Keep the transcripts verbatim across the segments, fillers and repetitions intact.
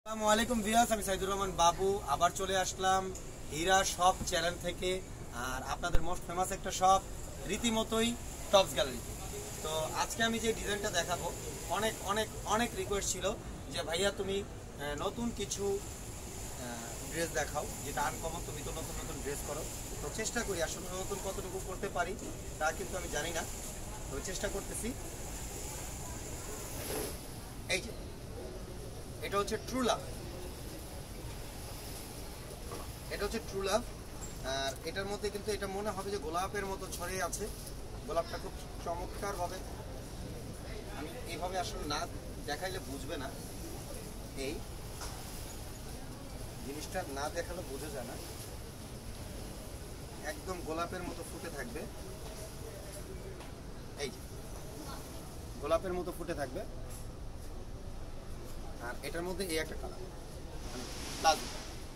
আসসালামু আলাইকুম ভিউয়ার্স, আমি সাইদুর রহমান বাবু আবার চলে আসলাম হীরা শপ চ্যানেল থেকে। আর আপনাদের মোস্ট ফেমাস একটা শপ রীতিমতোই টপস গ্যালারিতে। তো আজকে আমি যে ডিজাইনটা দেখাবো, অনেক অনেক অনেক রিকোয়েস্ট ছিল যে ভাইয়া তুমি নতুন কিছু ড্রেস দেখাও, যেটা আনকমন, তুমি তো নতুন নতুন ড্রেস করো। তো চেষ্টা করি, আসলে নতুন কতটুকু করতে পারি তা কিন্তু আমি জানি না, তো চেষ্টা করতেছি। এই যে এটা হচ্ছে ট্রু লাভ, এটা হচ্ছে ট্রু লাভ। আর এটার মধ্যে কিন্তু এটা মনে হবে যে গোলাপের মতো ছড়িয়ে আছে। গোলাপটা খুব চমৎকার হবে, আমি এইভাবে আসলে না দেখাইলে বুঝবে না, এই জিনিসটা না দেখালে বোঝা যায় না। একদম গোলাপের মতো ফুটে থাকবে, এই যে গোলাপের মতো ফুটে থাকবে। আর এটার মধ্যে এই একটা কালার প্লাজো,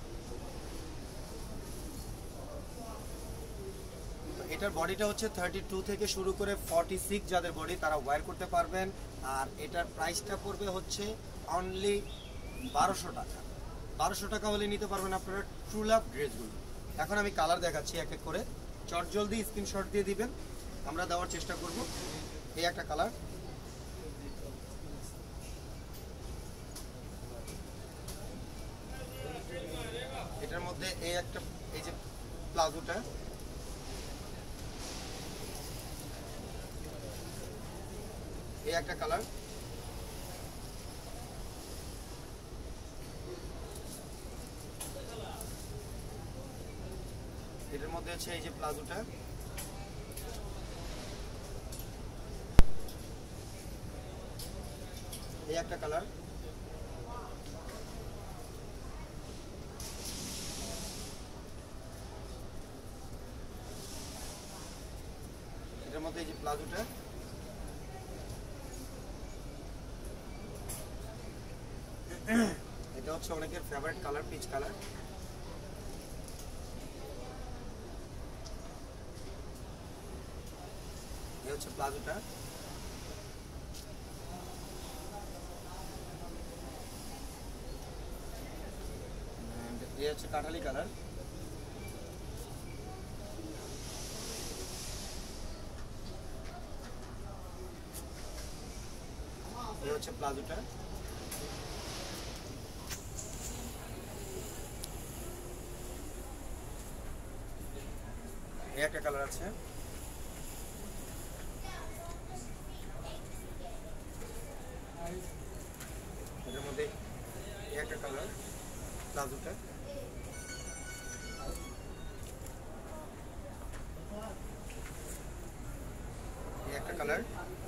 এটার বডিটা হচ্ছে থার্টি টু থেকে শুরু করে ফর্টি সিক্স, যাদের বডি তারা ওয়্যার করতে পারবেন। আর এটার প্রাইসটা পড়বে হচ্ছে অনলি বারোশো টাকা। বারোশো টাকা হলে নিতে পারবেন আপনারা ট্রু লাভ ড্রেসগুলো। এখন আমি কালার দেখাচ্ছি এক এক করে, চট জলদি স্ক্রিনশট দিয়ে দিবেন, আমরা দেওয়ার চেষ্টা করব। এই একটা কালার, এটার মধ্যে এই একটা, এই যে প্লাজোটা, এই একটা কালার, এটার মধ্যে হচ্ছে এই যে প্লাজোটা, এই একটা কালার, এটার মধ্যে এই যে প্লাজোটা, এটা হচ্ছে অনেকের ফেভারিট কালার, পিচ কালার। এই হচ্ছে প্লাজোটা, এই হচ্ছে কাঠালি কালার, এই হচ্ছে প্লাজোটা, এই একটা কালার আছে, এটার মধ্যে এই একটা কালার প্লাজোটা, এই একটা কালার,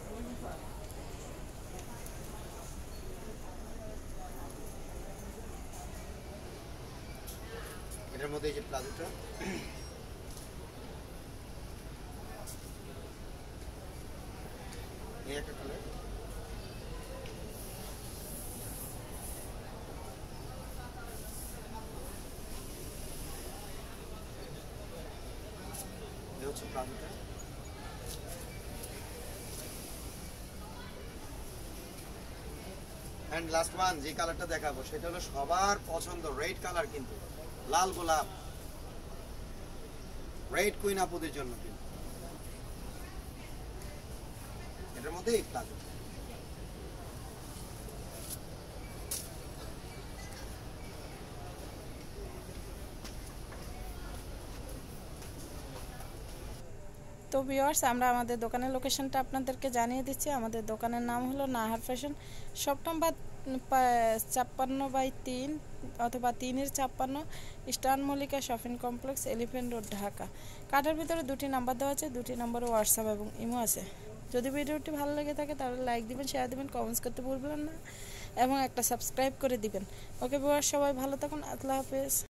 এটার মধ্যে এই যে প্লাজোটা, এই একটা কালার, এই হচ্ছে প্লাজোটা, এন্ড লাস্ট ওয়ান যে কালারটা দেখাবো সেটা হলো সবার পছন্দ, রেড কালার, কিন্তু লাল গোলাপ, রেড কুইন আপুদের জন্য। কিন্তু এটার মধ্যে এই প্লাজো, তো ভিউয়ার্স, আমরা আমাদের দোকানের লোকেশনটা আপনাদেরকে জানিয়ে দিচ্ছি। আমাদের দোকানের নাম হলো নাহার ফ্যাশন, শপ নাম্বার ছাপ্পান্ন বাই তিন অথবা তিনের ছাপ্পান্ন, eastern Mallika shopping complex, elephant road, Dhaka. কার্ডের ভিতরে দুটি নাম্বার দেওয়া আছে, দুটি নাম্বারে হোয়াটসঅ্যাপ এবং ইমো আছে। যদি ভিডিওটি ভালো লেগে থাকে তাহলে লাইক দিবেন, শেয়ার দিবেন, কমেন্টস করতে ভুলবেন না এবং একটা সাবস্ক্রাইব করে দিবেন। ওকে ভিউয়ার্স, সবাই ভালো থাকুন, আল্লাহ হাফেজ।